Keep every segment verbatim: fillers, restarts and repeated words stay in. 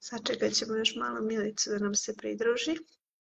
Sačekat ćemo još malo Milicu da nam se pridruži.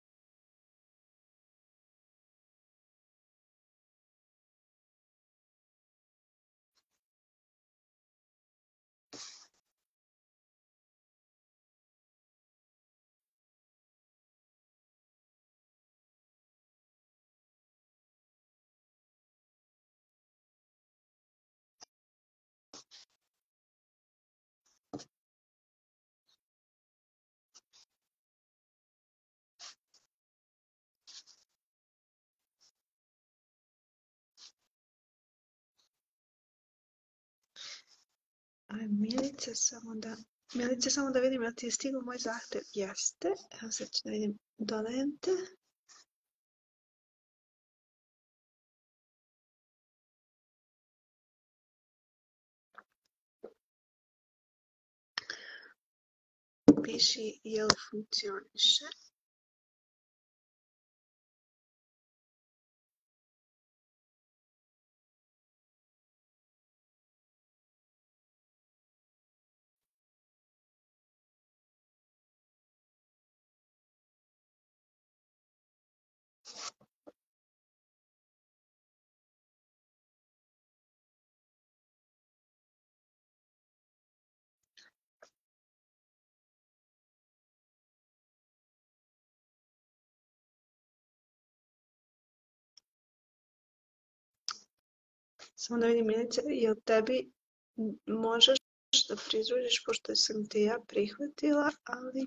Aj, Milica, samo da... Milica, samo da vidim, jel ti je stigao moj zahtev? Jeste. Evo sad ću da vidim, dodajem te. Piši jel funkcioniše. Samo da vidim, Milica, jel tebi možeš da pridružiš, pošto sam te ja prihvatila, ali...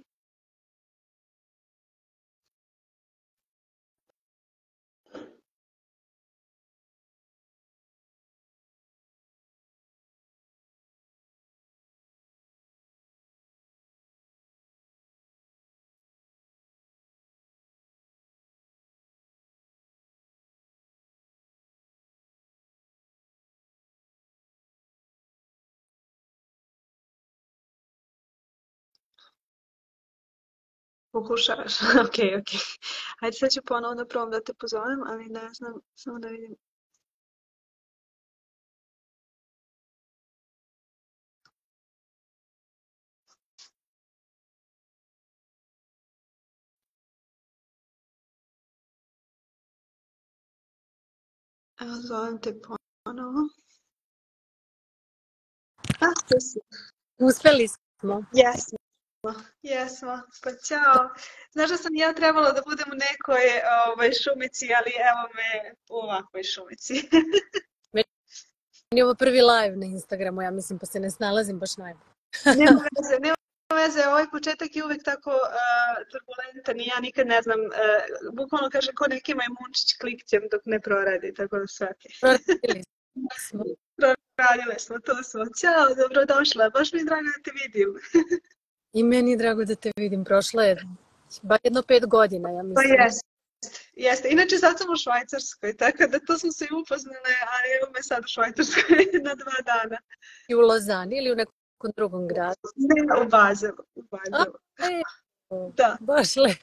Pokušavaš, ok, ok. Hajde sad ću ponovno da probam da te pozovem, ali ne znam, samo da vidim. Evo, zovem te ponovo. A, to si. Uspeli smo. Jesmo. Jesmo, pa ćao. Znaš da sam ja trebala da budem u nekoj ovaj, šumici, ali evo me u ovakvoj šumici. Meni je ovo prvi live na Instagramu, ja mislim, pa se ne snalazim baš najbolje. Nema veze, nema veze, ovaj početak je uvek tako uh, turbulentan i ja nikad ne znam, uh, bukvalno kaže ko neki majmunčić klikćem dok ne proradi, tako da sve. Proradili smo. Proradile smo, to smo. Ćao, dobrodošla, baš mi je drago da te vidim. I meni je drago da te vidim, prošlo je bar jedno pet godina, ja mislim. Pa jeste, jeste. Inače sad sam u Švajcarskoj, tako da to smo se i upoznale, ali evo me sad u Švajcarskoj na dva dana. I u Lozani ili u nekom drugom gradu? Ne, u Bazelu. U Bazelu. A, e, da. Baš lepo.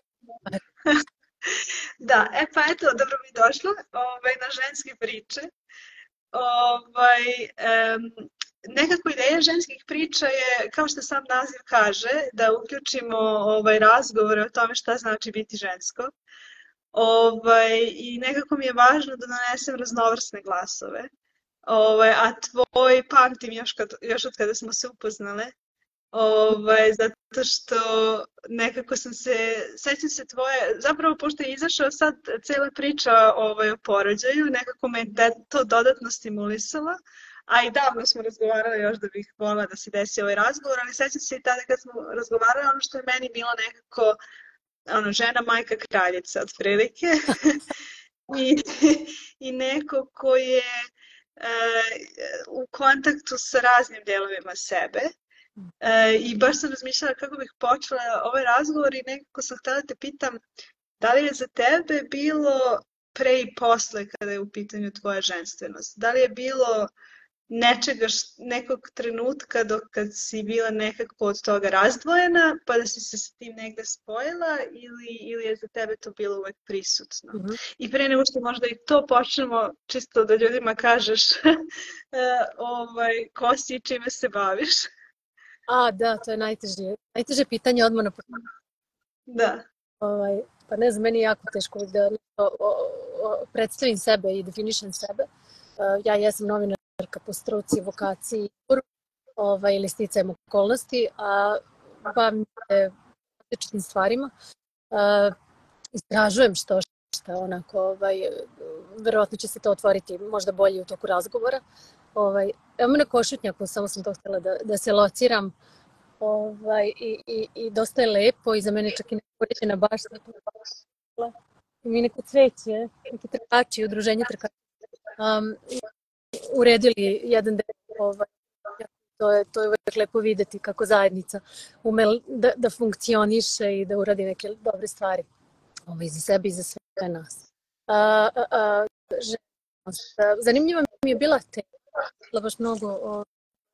Da, e pa eto, dobro mi došlo ovaj, na ženske priče. Ovaj, um, nekako ideja ženskih priča je, kao što sam naziv kaže, da uključimo ovaj, razgovore o tome šta znači biti žensko. Ovaj, I nekako mi je važno da donesem raznovrsne glasove. Ovaj, a tvoj pamtim još, kad, još od kada smo se upoznale. Ovaj, zato što nekako sam se, sećam se tvoje, zapravo pošto je izašao sad cijela priča ovaj, o porođaju, nekako me je to dodatno stimulisalo, a i davno smo razgovarali još da bih volila da se desi ovaj razgovor, ali sećam se i tada kad smo razgovarali ono što je meni bilo nekako ono, žena, majka, kraljica otprilike I, i neko ko je e, u kontaktu sa raznim dijelovima sebe. E, I baš sam razmišljala kako bih počela ovaj razgovor i nekako sam htjela da te pitam da li je za tebe bilo pre i posle kada je u pitanju tvoja ženstvenost? Da li je bilo nečega, nekog trenutka dok kad si bila nekako od toga razdvojena pa da si se s tim negde spojila ili, ili je za tebe to bilo uvek prisutno? Mm-hmm. I pre nego što možda i to počnemo, čisto da ljudima kažeš ovaj, ko si i čime se baviš. A, da, to je najteže. Najteže pitanje odmah na početku. Da. Ovaj, pa ne znam, meni je jako teško da o, o, o, predstavim sebe i definišem sebe. Uh, ja jesam novinarka po struci, vokaciji, ovaj, ili sticajem okolnosti, a bavim se različitim stvarima. Uh, istražujem što što onako, ovaj, verovatno će se to otvoriti možda bolje u toku razgovora. Ovaj, evo me na Košutnjaku, samo sam to htjela da, da se lociram. Ovaj, i, i, I dosta je lepo i za mene čak i neka uređena bašta. I mi neko cveće, neki trkači, udruženje trkača. Um, uredili jedan deo, ovaj, to je, to je uvek lepo videti kako zajednica ume da, da funkcioniše i da uradi neke dobre stvari ovaj, za sebe i za sve nas. A, a, a, željnost. Zanimljiva mi je bila tema, baš mnogo o,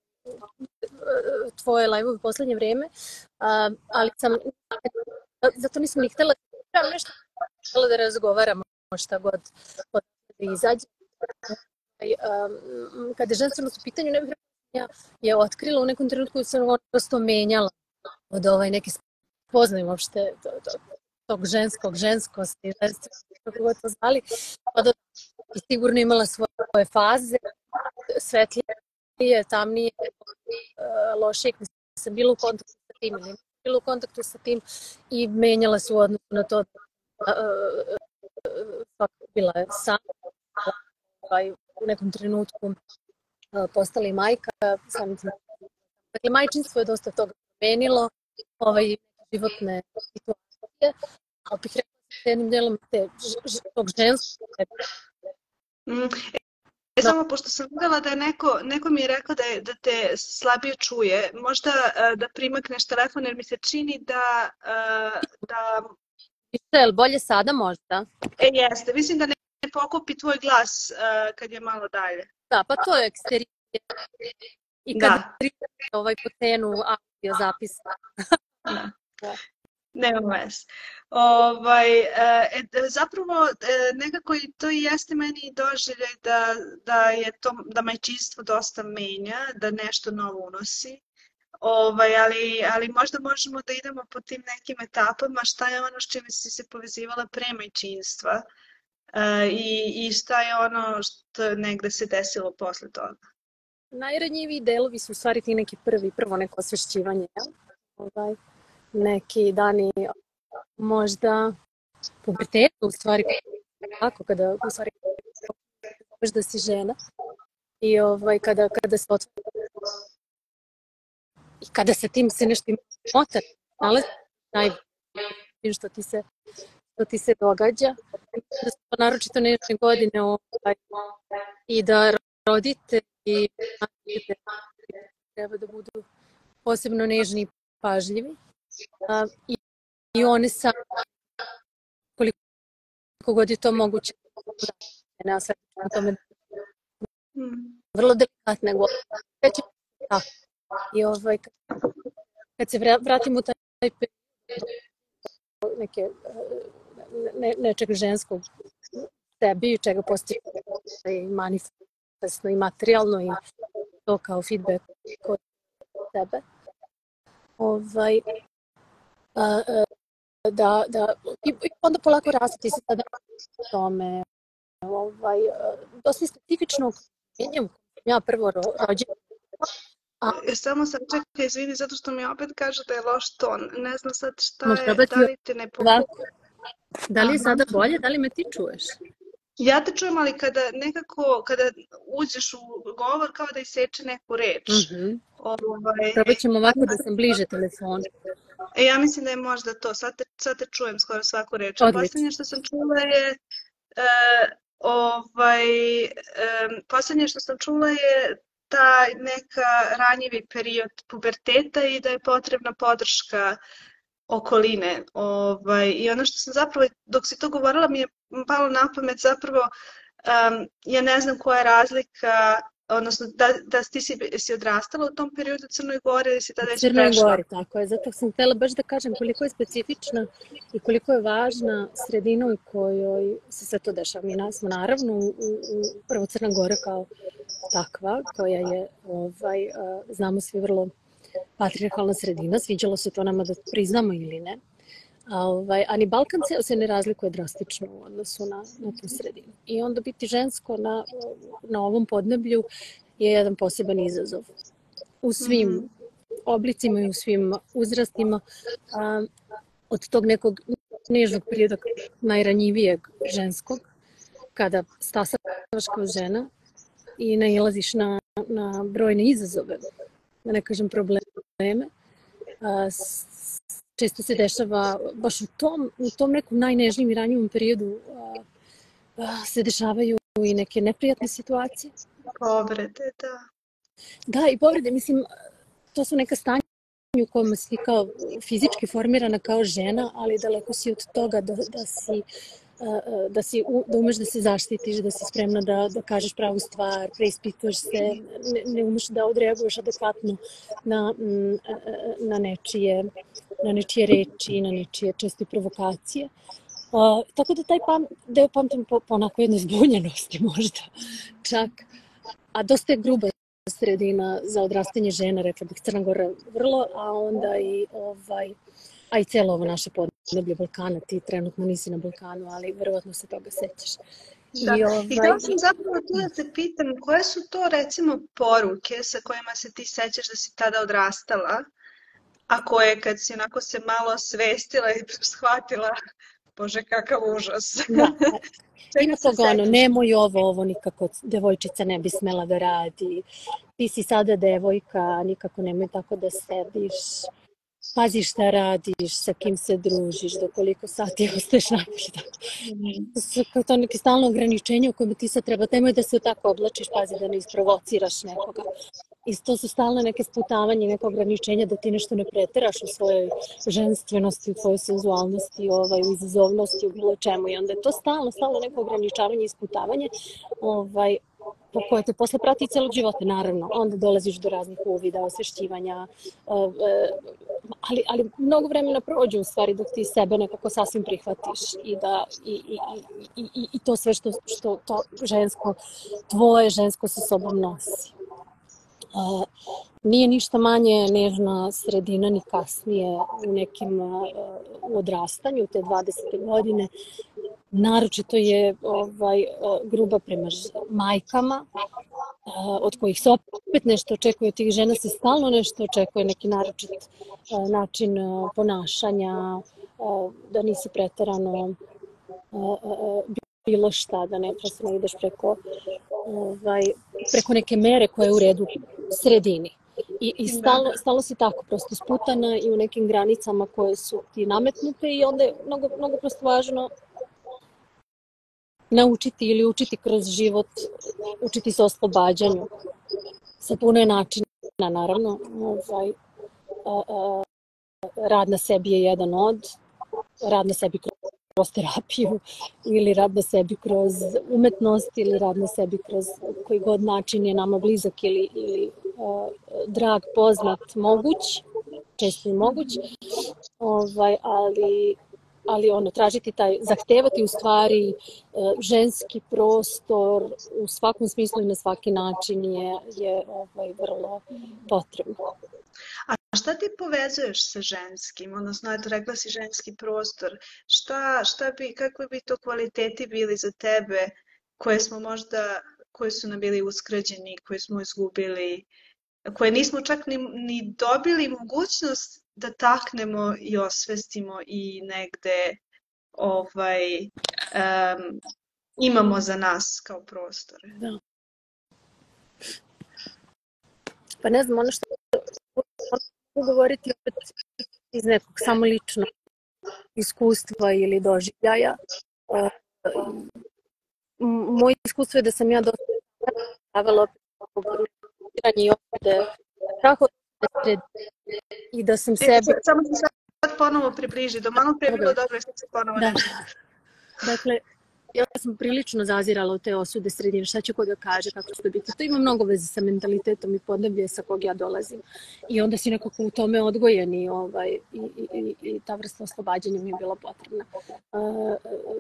tvoje live-ove u poslednje vreme, a, ali sam, zato nisam ni htjela da nešto, htjela da razgovaramo šta god da izađe. Kada je ženstvenost u pitanju, ne bih rekla, je otkrila u nekom trenutku da sam ono prosto menjala od ovaj neke spoznaje uopšte tog ženskog, ženskosti, ženstvenosti, kako god to zvali, pa da i sigurno imala svoje faze, svetlije, tamnije, lošije, sam bila u kontaktu sa tim ili bila u kontaktu sa tim i menjala se u odnosu na to da bila je sama, u nekom trenutku postala i majka. Dakle, majčinstvo je dosta toga promenilo, ovaj, životne situacije, ali bih rekla sa jednim delom te, tog ženskog. Mm. E, samo pošto sam videla da je neko, neko mi je rekao da, je, da te slabije čuje, možda uh, da primakneš telefon jer mi se čini da... Uh, da... Mišel, bolje sada možda? E, jeste. Mislim da ne pokupi tvoj glas uh, kad je malo dalje. Da, pa to je eksterije. I kad da. ovaj po cenu audio zapisa. Da. Da. Nema veze. Ovaj, e, zapravo nekako i to i jeste meni doživljaj da, da je to, da majčinstvo dosta menja, da nešto novo unosi. Ovaj, ali, ali možda možemo da idemo po tim nekim etapama, šta je ono s čime si se povezivala pre majčinstva e, i, i šta je ono što negde se desilo posle toga. Najranjiviji delovi su u stvari ti neki prvi, prvo neko osvešćivanje, ovaj, neki dani možda pubertetu, u stvari kako kada u stvari da si žena i ovaj kada kada se otvori i kada se tim se nešto mota nalazi najbolje što ti se što ti se događa, da su naročito nečne godine ovaj, i da roditelji treba da budu posebno nežni i pažljivi. Uh, i, i one sa koliko god je to moguće ne sve na tome vrlo delikatne godine i ovaj kad, kad se vratimo u taj period neke ne, nečeg ženskog sebi čega postoji i manifestno i materijalno i to kao feedback kod sebe ovaj da, da, i onda polako raste, ti se sada o tome, ovaj, dosta specifično okruženje u kojem ja prvo rođena. A... Samo sam čekaj, izvini, zato što mi opet kaže da je loš ton. Ne znam sad šta je, da li te ne pokupi. Da li je sada bolje, da li me ti čuješ? Ja te čujem, ali kada nekako, kada uđeš u govor, kao da iseče neku reč. Mm-hmm. Ovaj... Probat ćemo ovako da sam bliže telefonu. E, ja mislim da je možda to. Sad te, sad te čujem skoro svaku reč. Poslednje što sam čula je... Uh, ovaj, um, poslednje što sam čula je taj neka ranjivi period puberteta i da je potrebna podrška okoline. Ovaj, I ono što sam zapravo, dok si to govorila, mi je palo na pamet zapravo, um, ja ne znam koja je razlika, odnosno da, da ti si, si odrastala u tom periodu u Crnoj Gori ili si tada već prešla? Crnoj Gori, tako je. Zato sam htjela baš da kažem koliko je specifična i koliko je važna sredina u kojoj se sve to dešava. Mi smo naravno u, u prvo Crna Gora kao takva, koja je, ovaj, znamo svi vrlo patrijarhalna sredina, sviđalo se to nama da priznamo ili ne. A, ovaj, a ni Balkan ceo se ne razlikuje drastično u odnosu na, na tu sredinu. I onda biti žensko na, na ovom podneblju je jedan poseban izazov. U svim mm-hmm. oblicima i u svim uzrastima. A, od tog nekog nežnog perioda najranjivijeg ženskog, kada stasavaš kao žena i nailaziš na, na brojne izazove, da ne kažem probleme, a, često se dešava baš u tom, u tom nekom najnežnijem i ranjivom periodu a, a, se dešavaju i neke neprijatne situacije. Povrede, da. Da, i povrede, mislim, to su neka stanja u kojima si kao fizički formirana kao žena, ali daleko si od toga da, da si da si da umeš da se zaštitiš, da si spremna da, da kažeš pravu stvar, preispituješ se, ne, ne umeš da odreaguješ adekvatno na, na nečije na nečije reči, na nečije česte provokacije. Uh, tako da taj pam, deo pamtim po, po onako jednoj zbunjenosti možda čak. A dosta je gruba sredina za odrastanje žena, rekla bih Crna Gora vrlo, a onda i ovaj, a i celo ovo naše podneblje Balkana, ti trenutno nisi na Balkanu, ali verovatno se toga sećaš. Da. I, ovaj... I htjela sam zapravo tu da te pitam, koje su to recimo poruke sa kojima se ti sećaš da si tada odrastala, a koje kad si onako se malo svestila i shvatila, bože kakav užas. Da. Ima toga ono, nemoj ovo, ovo nikako devojčica ne bi smela da radi, ti si sada devojka, nikako nemoj tako da sediš, pazi šta radiš, sa kim se družiš, do koliko sati ostaješ napolje. Mm. To neke stalno ograničenje u kojem ti sad treba, temoj da se tako oblačiš, pazi da ne isprovociraš nekoga. I to su stalno neke sputavanje, neke ograničenja da ti nešto ne preteraš u svojoj ženstvenosti, u svojoj senzualnosti, ovaj, u izazovnosti, u bilo čemu. I onda je to stalno, stalno neko ograničavanje i sputavanje ovaj, po koje te posle prati celog života, naravno. Onda dolaziš do raznih uvida, osvešćivanja, ali, ali mnogo vremena prođe u stvari dok ti sebe nekako sasvim prihvatiš i, da, i, i, i, i, i to sve što, što to žensko, tvoje žensko sa sobom nosi. Uh, nije ništa manje nežna sredina ni kasnije u nekim uh, u odrastanju, te dvadesete godine. Naročito je ovaj, uh, gruba prema majkama, uh, od kojih se opet nešto očekuje, od tih žena se stalno nešto očekuje, neki naročit uh, način uh, ponašanja, uh, da nisi preterano uh, uh, bilo šta, da ne prosto ideš preko, ovaj, preko neke mere koje je u redu sredini. I, i stalno, stalno si tako prosto sputana i u nekim granicama koje su ti nametnute i onda je mnogo, mnogo prosto važno naučiti ili učiti kroz život, učiti se oslobađanju. Sa puno je načina, naravno. Ovaj, a, a, rad na sebi je jedan od, rad na sebi kroz kroz terapiju ili rad na sebi kroz umetnost ili rad na sebi kroz koji god način je nama blizak ili, ili uh, drag, poznat, moguć, često i moguć, ovaj, ali, ali ono, tražiti taj, zahtevati u stvari uh, ženski prostor u svakom smislu i na svaki način je, je ovaj, vrlo potrebno. A šta ti povezuješ sa ženskim, odnosno, eto, rekla si ženski prostor, šta, šta bi, kakvi bi to kvaliteti bili za tebe koje smo možda, koje su nam bili uskrađeni, koje smo izgubili, koje nismo čak ni, ni dobili mogućnost da taknemo i osvestimo i negde ovaj, um, imamo za nas kao prostore. Da. Pa ne znam, ono što mogu govoriti opet iz nekog samo ličnog iskustva ili doživljaja. Moje iskustvo je da sam ja dosta stavila i opet kako i da sam sebi... Samo se sad ponovo približi, do malo pre bilo dobro što se ponovo da. Dakle, ja sam prilično zazirala od te osude sredine, šta će ko da kaže, kako će to biti. To ima mnogo veze sa mentalitetom i podneblje sa kog ja dolazim. I onda si nekako u tome odgojen i, ovaj, i, i, i ta vrsta oslobađanja mi je bila potrebna. Uh,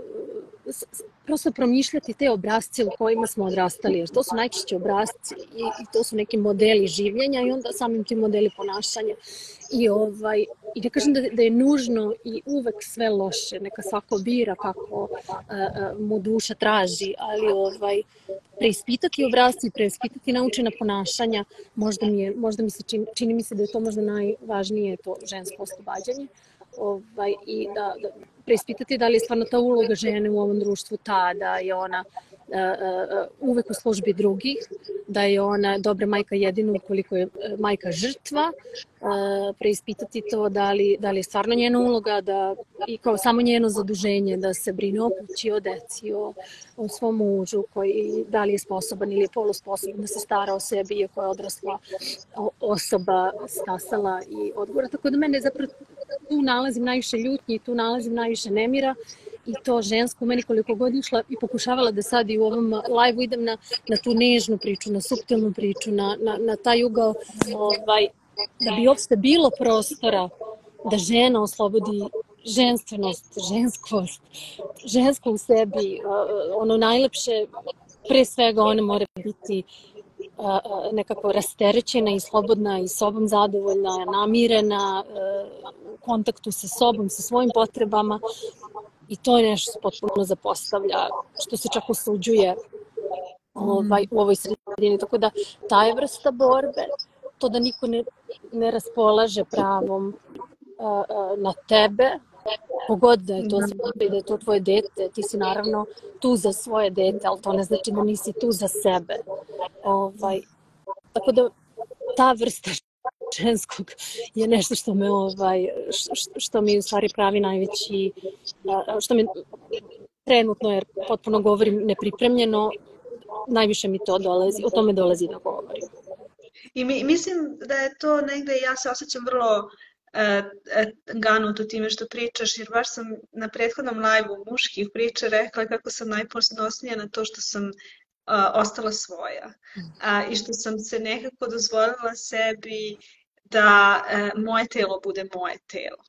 prosto promišljati te obrazce u kojima smo odrastali, jer to su najčešće obrazci i, i to su neki modeli življenja i onda samim ti modeli ponašanja. I, ovaj, i da kažem da, da je nužno i uvek sve loše, neka svako bira kako uh, mu duša traži, ali ovaj, preispitati obrazci, preispitati naučena ponašanja, možda mi, je, možda mi se čini, čini mi se da je to možda najvažnije to žensko oslobađanje. Ovaj, i da, da preispitati da li je stvarno ta uloga žene u ovom društvu ta, da je ona uh, uh, uvek u službi drugih, da je ona dobra majka jedino ukoliko je majka žrtva, uh, preispitati to da li, da li je stvarno njena uloga da, i kao samo njeno zaduženje da se brine o kući, o deci, o, o svom mužu, koji da li je sposoban ili je polusposoban da se stara o sebi iako je odrasla osoba, stasala i odgovora. Tako da mene zapravo tu nalazim najviše ljutnje i tu nalazim najviše nemira i to žensko meni koliko god išla i pokušavala da sad i u ovom live-u idem na, na tu nežnu priču, na suptilnu priču, na, na, na taj ugao, ovaj, da bi uopšte bilo prostora da žena oslobodi ženstvenost, ženskost, žensko u sebi, ono najlepše, pre svega ona mora biti nekako rasterećena i slobodna i sobom zadovoljna, namirena, u kontaktu sa sobom, sa svojim potrebama i to je nešto što potpuno zapostavlja, što se čak osuđuje ovaj, u ovoj sredini. Tako da taj vrsta borbe, to da niko ne, ne raspolaže pravom uh, na tebe, pogod da je to sebe i da je to tvoje dete, ti si naravno tu za svoje dete, ali to ne znači da nisi tu za sebe. Ovaj, tako da ta vrsta ženskog je nešto što me, ovaj, što, što mi u stvari pravi najveći, što mi trenutno, jer potpuno govorim nepripremljeno, najviše mi to dolazi, o tome dolazi da govorim. I mi, mislim da je to negde, ja se osjećam vrlo ganuto time što pričaš, jer baš sam na prethodnom live-u muških priča rekla kako sam najponosnija na to što sam uh, ostala svoja uh, i što sam se nekako dozvolila sebi da uh, moje telo bude moje telo.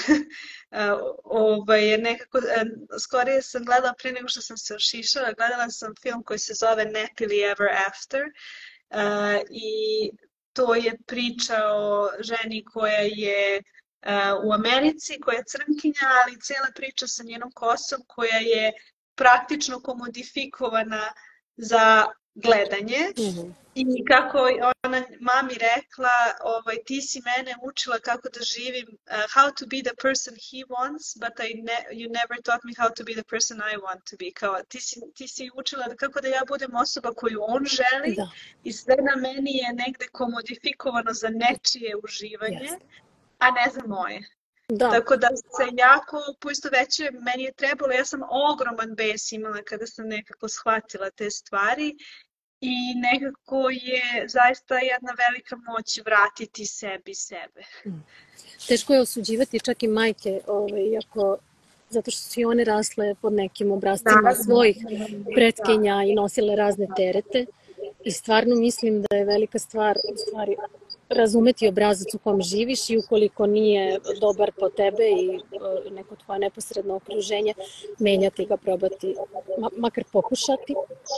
uh, ovaj, nekako, uh, skorije sam gledala pre nego što sam se ošišala, gledala sam film koji se zove Happily Ever After uh, i to je priča o ženi koja je uh, u Americi, koja je crnkinja, ali cijela priča sa njenom kosom koja je praktično komodifikovana za gledanje. Mm-hmm. I kako ona mami rekla, ovaj, ti si mene učila kako da živim, uh, how to be the person he wants, but I ne, you never taught me how to be the person I want to be. Kao, ti, si, ti si učila kako da ja budem osoba koju on želi da. I sve na meni je negde komodifikovano za nečije uživanje, yes. a ne za moje. Da. Tako da se jako poistovećuje, meni je trebalo, ja sam ogroman bes imala kada sam nekako shvatila te stvari. I nekako je zaista jedna velika moć vratiti sebi sebe. Teško je osuđivati čak i majke, ovaj, iako, zato što su i one rasle pod nekim obrascima da, svojih pretkenja da. I nosile razne terete. I stvarno mislim da je velika stvar u stvari razumeti obrazac u kom živiš i ukoliko nije dobar po tebe i neko tvoje neposredno okruženje, menjati ga, probati, makar pokušati.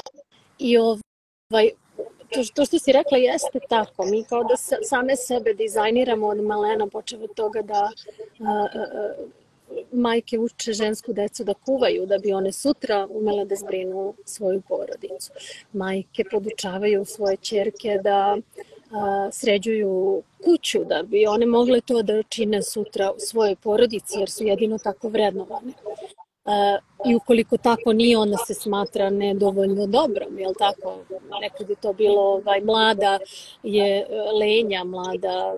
I ovaj, To, to što si rekla jeste tako, mi kao da same sebe dizajniramo od malena, počev od toga da a, a, majke uče žensku decu da kuvaju, da bi one sutra umele da zbrinu svoju porodicu. Majke podučavaju svoje ćerke da a, sređuju kuću, da bi one mogle to da čine sutra u svojoj porodici, jer su jedino tako vrednovane. Uh, i ukoliko tako nije, onda se smatra nedovoljno dobrom, jel tako? Nekad je to bilo ovaj, mlada je lenja, mlada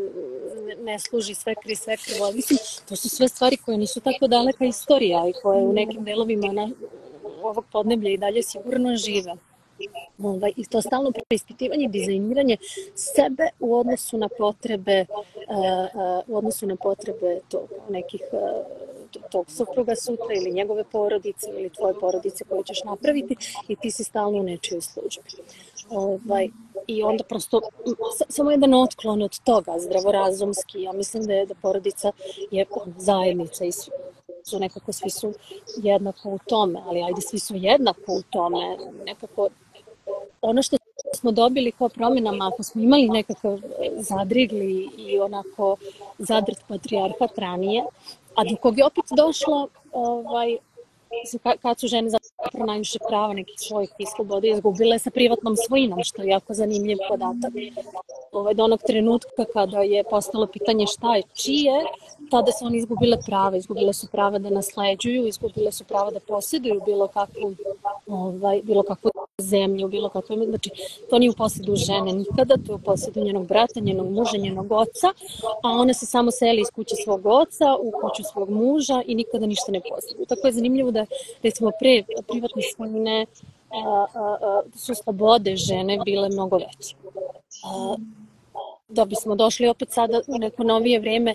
ne služi svekri svekrvo. Mislim, to su sve stvari koje nisu tako daleka istorija i koje u nekim delovima na, ovog podneblja i dalje sigurno žive. Ovaj, i to stalno preispitivanje, dizajniranje sebe u odnosu na potrebe uh, uh, u odnosu na potrebe to, nekih uh, tog supruga sutra ili njegove porodice ili tvoje porodice koje ćeš napraviti i ti si stalno u nečijoj službi. Ovaj, I onda prosto samo jedan otklon od toga, zdravorazumski. Ja mislim da je da porodica je zajednica i su, su nekako svi su jednako u tome, ali ajde svi su jednako u tome. Nekako ono što smo dobili kao promjenama, ako smo imali nekakav zadrigli i onako zadrt patrijarhat ranije, a do kog je opet došlo ovaj, kad su žene zapravo najviše prava nekih svojih i slobode izgubile sa privatnom svojinom, što je jako zanimljiv podatak. Ovaj, do onog trenutka kada je postalo pitanje šta je čije, tada su oni izgubile prava, izgubile su prava da nasleđuju, izgubile su prava da posjeduju bilo kakvu, ovaj, bilo kakvu zemlju, bilo kakvu, znači to nije u posjedu žene nikada, to je u posjedu njenog brata, njenog muža, njenog oca, a ona se samo seli iz kuće svog oca u kuću svog muža i nikada ništa ne posjeduju. Tako je zanimljivo da recimo pre privatne svojine a, a, a, su slobode žene bile mnogo veće. A, da bismo došli opet sada u neko novije vreme,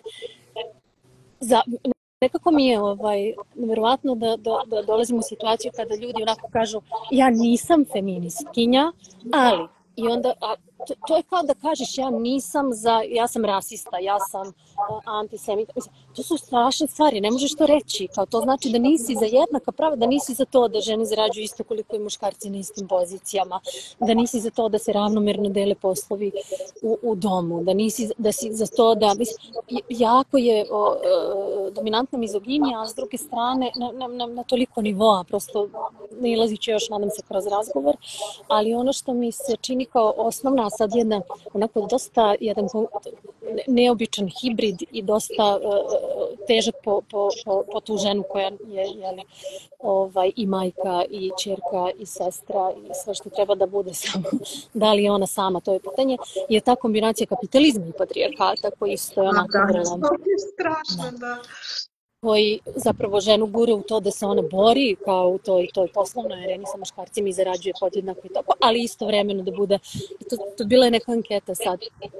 za, nekako mi je ovaj, nevjerovatno da, da, da dolazimo u situaciju kada ljudi onako kažu ja nisam feministkinja, ali i onda, a, to, to je kao da kažeš ja nisam za, ja sam rasista, ja sam uh, antisemita. To su strašne stvari, ne možeš to reći. Kao to znači da nisi za jednaka prava, da nisi za to da žene zarađuju isto koliko i muškarci na istim pozicijama, da nisi za to da se ravnomerno dele poslovi u, u domu, da nisi da si za to da... Mislim, jako je o, o, dominantna mizoginija, a s druge strane na, na, na, na toliko nivoa, prosto ne ilazit će još, nadam se, kroz razgovor, ali ono što mi se čini kao osnovna, sad jedna onako dosta jedan neobičan hibrid i dosta uh, težak po, po, po, po tu ženu koja je jeli, ovaj, i majka i ćerka i sestra i sve što treba da bude samo. Da li je ona sama, to je pitanje. Je ta kombinacija kapitalizma i patrijarhata koji isto je onako vrlo... To je strašno, da. Koji zapravo ženu gure u to da se ona bori kao u toj, toj poslovnoj areni sa muškarcima i zarađuje podjednako i tako, ali istovremeno da bude, to, to bila je neka anketa sad,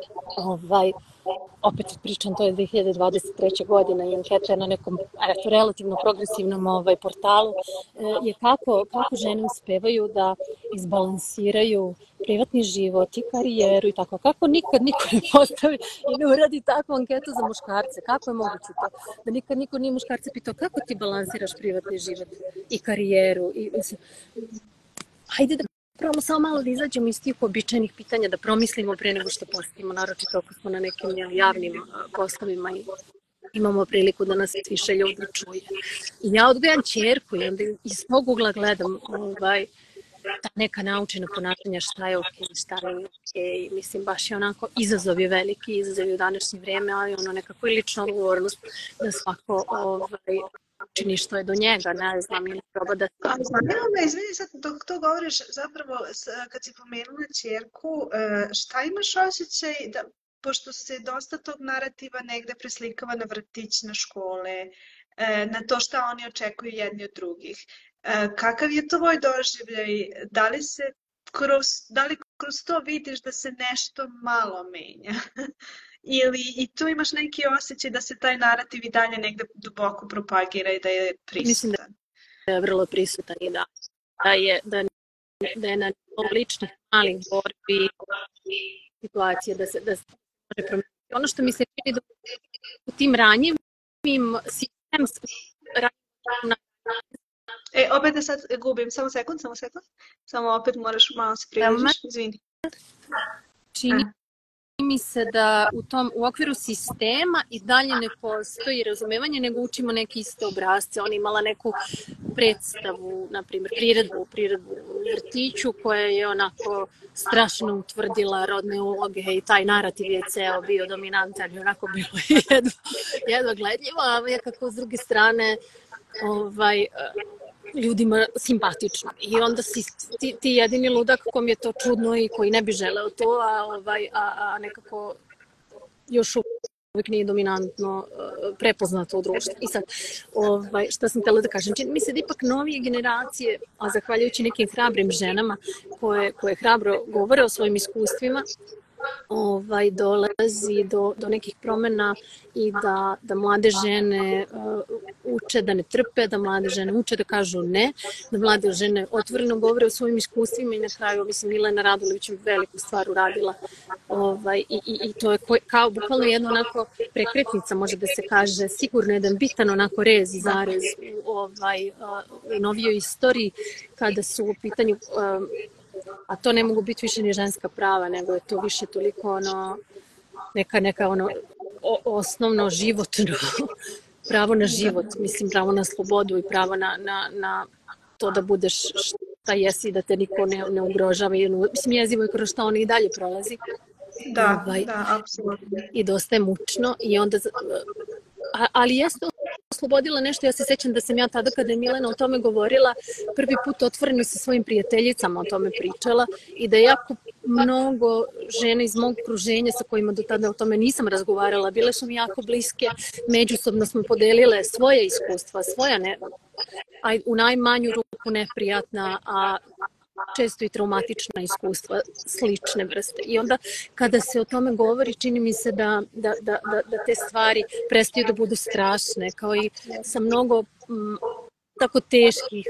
ovaj, opet pričam, to je dve hiljade dvadeset treće godine i anketa je na nekom eto, relativno progresivnom ovaj, portalu, je kako, kako žene uspevaju da izbalansiraju privatni život i karijeru i tako. Kako nikad niko ne postavi i ne uradi takvu anketu za muškarce? Kako je moguće to? Da nikad niko nije muškarce pitao kako ti balansiraš privatni život i karijeru? I, mislim, hajde da probamo samo malo da izađemo iz tih običajnih pitanja, da promislimo pre nego što postavimo, naročito ako smo na nekim javnim poslovima i imamo priliku da nas više ljudi čuje. I ja odgojam ćerku i onda iz svog ugla gledam ovaj, ta neka naučena ponašanja šta je okej, šta nije okej. Mislim, baš je onako, izazov je veliki, izazov je u današnje vrijeme, ali ono nekako i lična odgovornost da svako ovaj, čini što je do njega, ne znam, ili proba da... Zanima me, izvini sad, dok to govoriš, zapravo, kad si pomenula ćerku, šta imaš osjećaj da, pošto se dosta tog narativa negde preslikava na vrtić, na škole, na to šta oni očekuju jedni od drugih. Kakav je tvoj doživljaj? Da li, se kroz, da li kroz to vidiš da se nešto malo menja? Ili i tu imaš neki osjećaj da se taj narativ i dalje negde duboko propagira i da je prisutan? Mislim da je vrlo prisutan i da, da, je, da, da je na ličnih malih borbi situacije da se, da se može promeniti. Ono što mi se čini da u tim ranjivim sistemskim ranjivim E, opet da sad gubim, samo sekund, samo sekund. Samo opet moraš malo se približiš, izvini. Čini mi se da u tom u okviru sistema i dalje ne postoji razumevanje, nego učimo neke iste obrazce. Ona imala neku predstavu, na primjer, priredbu, priredbu u vrtiću koja je onako strašno utvrdila rodne uloge i taj narativ je ceo bio dominantan i onako bilo jedva, jedva gledljivo, a nekako s druge strane ovaj, ljudima simpatično. I onda si ti, ti jedini ludak kom je to čudno i koji ne bi želeo to, a, ovaj, a, a nekako još uvijek nije dominantno prepoznato u društvu. I sad, ovaj, šta sam htjela da kažem, čini mi se da ipak novije generacije, a zahvaljujući nekim hrabrim ženama koje, koje hrabro govore o svojim iskustvima, ovaj, dolazi do, do nekih promjena i da, da mlade žene uh, uče da ne trpe, da mlade žene uče da kažu ne, da mlade žene otvoreno govore o svojim iskustvima i na kraju, mislim, Milena Radulović je veliku stvar uradila ovaj, i, i, i to je kao bukvalno jedna onako prekretnica, može da se kaže, sigurno jedan bitan onako rez i zarez u, ovaj, u novijoj istoriji kada su u pitanju um, a to ne mogu biti više ni ženska prava, nego je to više toliko ono, neka, neka ono, o, osnovno životno pravo na život, mislim, pravo na slobodu i pravo na, na, na to da budeš šta jesi, da te niko ne, ne ugrožava. I, mislim, jezivo je kroz što ono i dalje prolazi. Da, ovaj, da, apsolutno. I dosta je mučno, i onda, ali jeste oslobodila nešto. Ja se sećam da sam ja tada kada je Milena o tome govorila, prvi put otvoreno sa svojim prijateljicama o tome pričala i da je jako mnogo žena iz mog okruženja sa kojima do tada o tome nisam razgovarala, bile su mi jako bliske, međusobno smo podelile svoje iskustva, svoja ne, a u najmanju ruku neprijatna, a često i traumatična iskustva slične vrste. I onda kada se o tome govori, čini mi se da, da, da, da te stvari prestaju da budu strašne, kao i sa mnogo m, tako teških,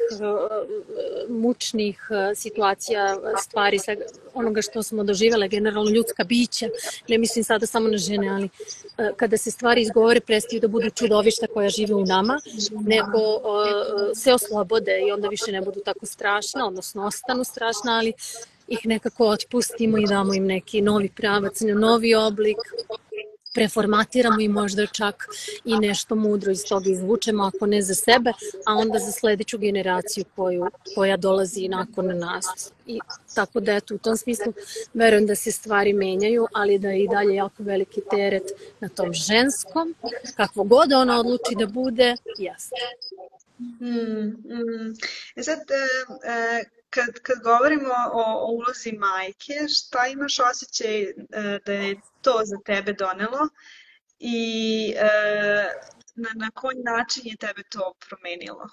mučnih situacija, stvari, onoga što smo doživjele, generalno ljudska bića, ne mislim sada samo na žene, ali kada se stvari izgovore, prestaju da budu čudovišta koja žive u nama, nego se oslobode i onda više ne budu tako strašna, odnosno ostanu strašna, ali ih nekako otpustimo i damo im neki novi pravac, novi oblik, preformatiramo i možda čak i nešto mudro iz toga izvučemo, ako ne za sebe, a onda za sledeću generaciju koju, koja dolazi nakon nas. I tako da eto, u tom smislu verujem da se stvari menjaju, ali da je i dalje jako veliki teret na tom ženskom, kakvo god ona odluči da bude, jeste. Mm, mm. E sad, e, kad, kad govorimo o, o ulozi majke, šta imaš osjećaj e, da je to za tebe donelo i e, na, na koji način je tebe to promenilo?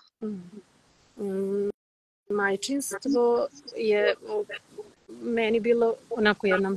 Mm, majčinstvo je meni bilo onako jedna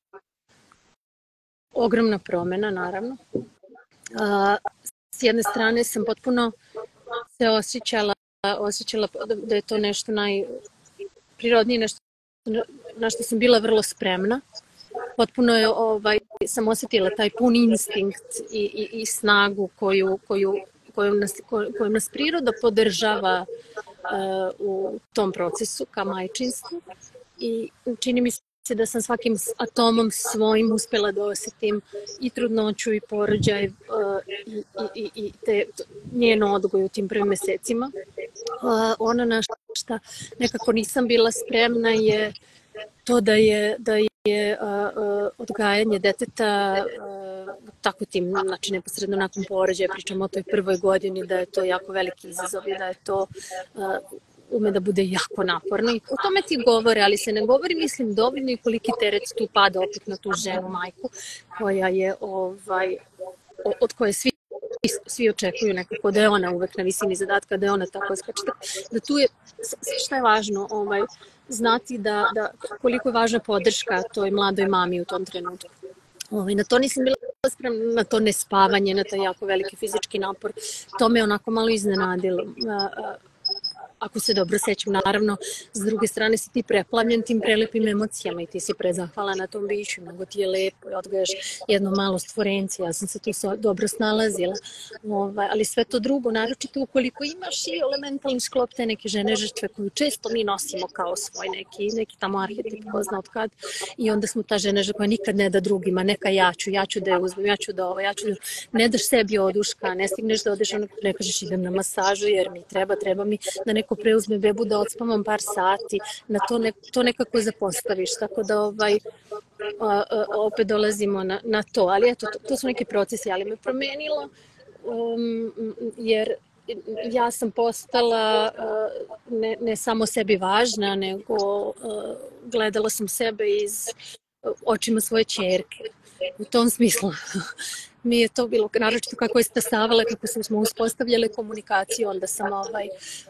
ogromna promena, naravno. A, s jedne strane sam potpuno se osjećala, osjećala da je to nešto najprirodnije, nešto na što sam bila vrlo spremna. Potpuno je, ovaj, sam osjetila taj pun instinkt i, i, i snagu koju, koju, koju, nas, koju nas priroda podržava uh, u tom procesu ka majčinstvu. I čini mi se da sam svakim atomom svojim uspjela da osjetim i trudnoću i porođaj uh, i, i, i te, njeno odgoj u tim prvim mesecima. Uh, ono na šta nekako nisam bila spremna je to da je, da je uh, uh, odgajanje deteta uh, tako tim, znači neposredno nakon porođaja, pričamo o toj prvoj godini, da je to jako veliki izazov i da je to uh, ume da bude jako naporno. I o tome ti govore, ali se ne govori, mislim, dovoljno i koliki teret tu pada opet na tu ženu, majku, koja je, ovaj, od koje svi svi očekuju nekako da je ona uvek na visini zadatka, da je ona tako skače. Da tu je, šta je važno, ovaj, znati da, da koliko je važna podrška toj mladoj mami u tom trenutku. Ovaj, na to nisam bila spremna, na to nespavanje, na taj jako veliki fizički napor. To me onako malo iznenadilo. Ako se dobro sećam, naravno, s druge strane si ti preplavljen tim prelepim emocijama i ti si prezahvala na tom biću, mnogo ti je lepo i odgajaš jedno malo stvorence, ja sam se tu dobro snalazila, ovaj, ali sve to drugo, naročito ukoliko imaš i elementalni sklop te neke žene žrtve koju često mi nosimo kao svoj neki, neki tamo arhetip, ko zna od kad, i onda smo ta žena žrtva koja nikad ne da drugima, neka ja ću, ja ću da je uzmem, ja ću da ovo, ja ću da, ne daš sebi oduška, ne stigneš da odeš, ne kažeš idem na masažu jer mi treba, treba mi da neko preuzme bebu, da odspavam par sati, na to, ne, to nekako zapostaviš, tako da ovaj, a, a, opet dolazimo na, na to, ali eto, to, to su neki procesi, ali me promenilo, um, jer ja sam postala uh, ne, ne samo sebi važna, nego uh, gledala sam sebe iz očima svoje ćerke. u tom smislu mi je to bilo, naročito kako je stasavale, kako smo uspostavljale komunikaciju, onda sam ovaj,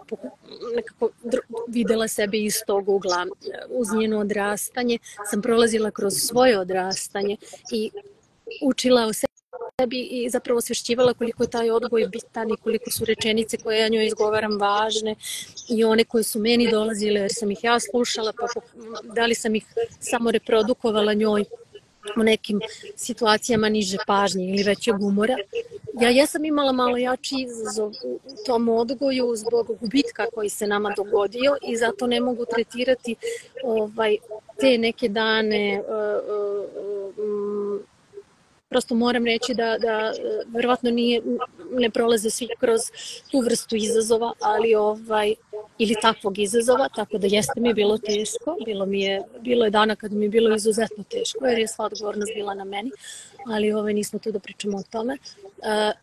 nekako videla sebe iz tog ugla. Uz njeno odrastanje sam prolazila kroz svoje odrastanje i učila o sebi i zapravo osvešćivala koliko je taj odgoj bitan i koliko su rečenice koje ja njoj izgovaram važne i one koje su meni dolazile jer sam ih ja slušala, pa da li sam ih samo reprodukovala njoj u nekim situacijama niže pažnje ili većeg umora. Ja jesam imala malo jači izazov u tom odgoju zbog gubitka koji se nama dogodio i zato ne mogu tretirati ovaj, te neke dane. Uh, uh, um, prosto moram reći da, da verovatno nije, ne prolaze svi kroz tu vrstu izazova, ali ovaj, ili takvog izazova, tako da jeste mi je bilo teško, bilo, mi je, bilo je dana kad mi je bilo izuzetno teško, jer je sva odgovornost bila na meni, ali ovaj, nismo tu da pričamo o tome. Uh,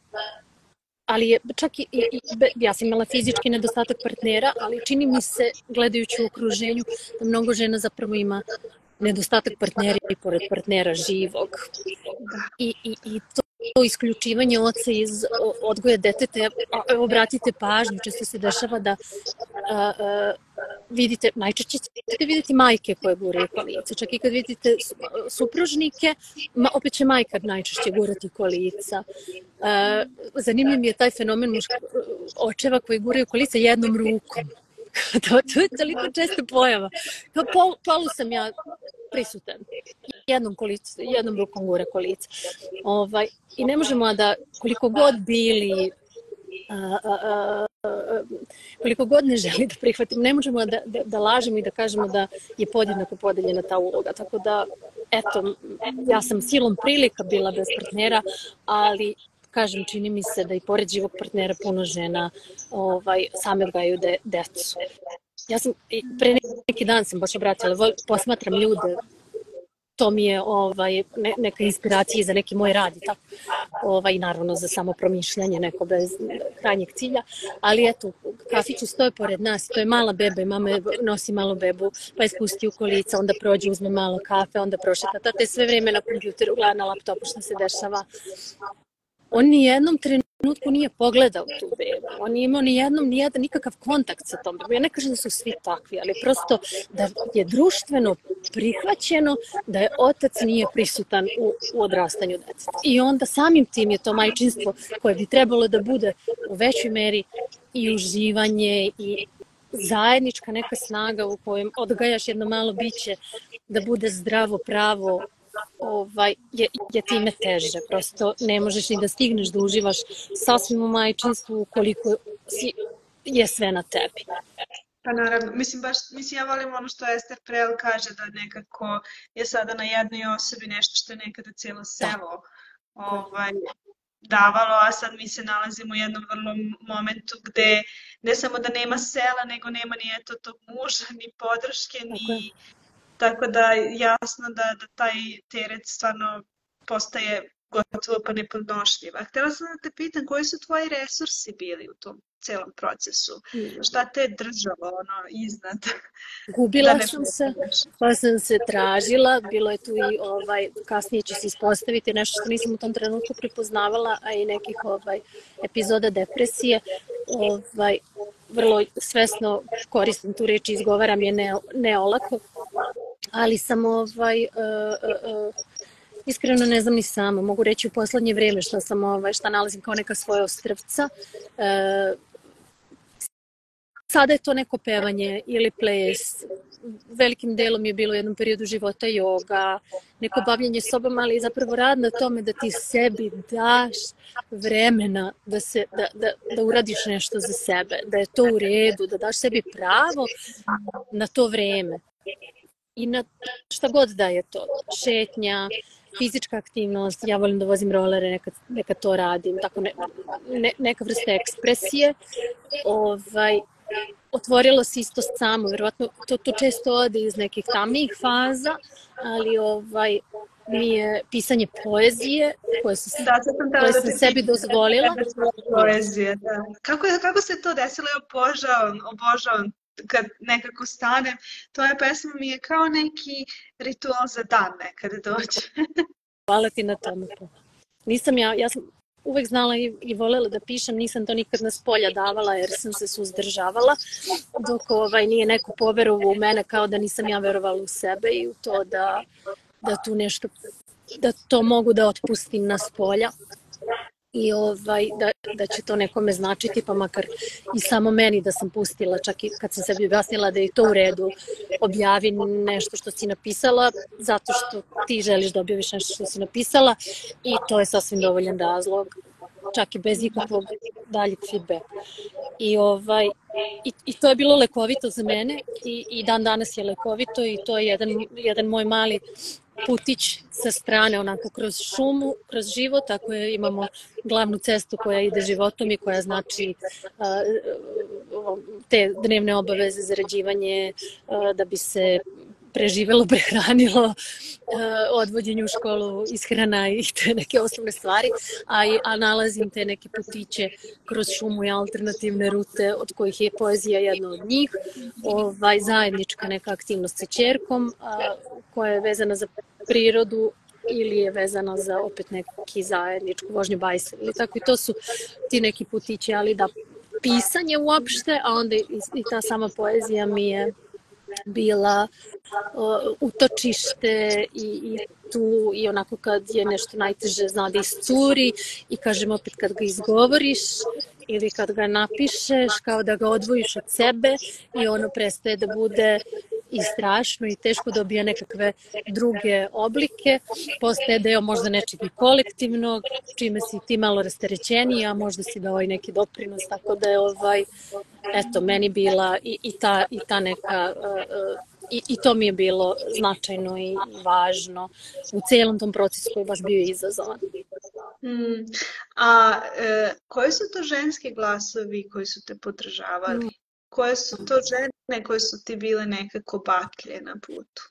ali je čak i, i, ja sam imala fizički nedostatak partnera, ali čini mi se, gledajući u okruženju, da mnogo žena zapravo ima nedostatak partnera i pored partnera živog. I, i, i to, to isključivanje oca iz odgoja deteta, obratite pažnju, često se dešava da a, a, vidite, najčešće ćete vidjeti majke koje guraju kolica, čak i kad vidite supružnike, ma, opet će majka najčešće gurati kolica. A, zanimljiv mi je taj fenomen muška, očeva koji guraju kolica jednom rukom. to, to je toliko česta pojava. Kao pol, polu sam ja prisutan. Jednom, kolicu, jednom rukom gure kolica. Ovaj, I ne možemo da, koliko god bili, a, a, a, a, koliko god ne želi da prihvatimo, ne možemo da, da, da lažemo i da kažemo da je podjednako podeljena ta uloga. Tako da, eto, ja sam silom prilika bila bez partnera, ali kažem, čini mi se da i pored živog partnera puno žena ovaj, same odgajaju de, decu. Ja sam, pre neki dan sam baš obratila, posmatram ljude, to mi je ovaj, ne, neka inspiracija za neki moj rad i tako, ovaj, naravno za samo promišljanje, neko bez krajnjeg cilja, ali eto, kafiću stoje pored nas, to je mala beba i mama nosi malu bebu, pa je spusti u kolica, onda prođe, uzme malo kafe, onda prošeta, tate sve vreme na kompjuteru, gleda na laptopu što se dešava. On ni jednom trenutku nije pogledao tu bebu, on nije imao ni jednom, ni jedan nikakav kontakt sa tom bebom. Ja ne kažem da su svi takvi, ali prosto da je društveno prihvaćeno da je otac nije prisutan u, u odrastanju djeteta. I onda samim tim je to majčinstvo koje bi trebalo da bude u većoj meri i uživanje i zajednička neka snaga u kojem odgajaš jedno malo biće da bude zdravo, pravo, ovaj, je, je time teže. Prosto ne možeš ni da stigneš da uživaš sasvim u majčinstvu ukoliko si, je sve na tebi. Pa naravno, mislim, baš, mislim ja volim ono što Ester Perel kaže da nekako je sada na jednoj osobi nešto što je nekada cijelo selo ovaj, davalo, a sad mi se nalazimo u jednom vrlo momentu gde ne samo da nema sela, nego nema ni eto tog muža, ni podrške, ni... Tako da jasno da, da taj teret stvarno postaje gotovo pa nepodnošljiv. A htjela sam da te pitam koji su tvoji resursi bili u tom celom procesu? Šta te je držalo ono, iznad? Gubila sam se, pa sam se tražila. Bilo je tu i ovaj, kasnije će se ispostaviti nešto što nisam u tom trenutku prepoznavala, a i nekih ovaj, epizoda depresije. Ovaj, vrlo svesno koristim tu reč i izgovaram je ne, neolako. Ali sam ovaj, uh, uh, uh, iskreno ne znam ni sama, mogu reći u poslednje vrijeme šta sam ovaj, šta nalazim kao neka svoja ostrvca. Uh, sada je to neko pevanje ili ples, velikim delom je bilo u jednom periodu života yoga, neko bavljenje sobom, ali zapravo rad na tome da ti sebi daš vremena da, se, da, da, da uradiš nešto za sebe, da je to u redu, da daš sebi pravo na to vreme. I na šta god da je to, šetnja, fizička aktivnost, ja volim da vozim rolere, nekad, nekad to radim, tako ne, ne, neka vrsta ekspresije. Ovaj, otvorilo se isto samo, vjerovatno to, to često ode iz nekih tamnijih faza, ali ovaj, mi je pisanje poezije koje sam, da, koje sam sebi dozvolila. Poezije, da. Kako, kako se to desilo? Ja obožavam, obožavam kad nekako stanem, tvoja pesma mi je kao neki ritual za dan nekada dođe. hvala ti na tome. Nisam ja, ja sam uvek znala i, i volela da pišem, nisam to nikad na spolja davala jer sam se suzdržavala, dok ovaj, nije neko poverovao u mene kao da nisam ja verovala u sebe i u to da, da tu nešto, da to mogu da otpustim na spolja. I ovaj, da, da će to nekome značiti, pa makar i samo meni da sam pustila, čak i kad sam sebi objasnila da je to u redu, objavi nešto što si napisala, zato što ti želiš da objaviš nešto što si napisala i to je sasvim dovoljan razlog, čak i bez ikakvog daljeg feedbacka. I, ovaj, i, i to je bilo lekovito za mene i, i dan danas je lekovito i to je jedan, jedan moj mali putić sa strane, onako kroz šumu, kroz život, ako je, imamo glavnu cestu koja ide životom i koja znači uh, te dnevne obaveze, zarađivanje uh, da bi se preživelo, prehranilo, uh, odvođenje u školu, ishrana i te neke osnovne stvari, a, a nalazim te neke putiće kroz šumu i alternativne rute, od kojih je poezija jedna od njih, ovaj, zajednička neka aktivnost sa ćerkom, uh, koja je vezana za prirodu ili je vezana za opet neki zajedničku vožnju bajsa ili tako i to su ti neki putići, ali da pisanje uopšte, a onda i, i ta sama poezija mi je bila uh, utočište i, i tu i onako kad je nešto najteže zna da iscuri i kažem opet kad ga izgovoriš ili kad ga napišeš kao da ga odvojiš od sebe i ono prestaje da bude i strašno i teško dobija nekakve druge oblike, postaje deo možda nečeg i kolektivnog, čime si ti malo rasterećeniji, a možda si dao i neki doprinos, tako da je ovaj, eto, meni bila i, i, ta, i ta neka, uh, i, i to mi je bilo značajno i važno u celom tom procesu koji je baš bio izazovan. Mm. A e, koji su to ženski glasovi koji su te podržavali? Mm. Koje su to žene koje su ti bile nekako baklje na putu?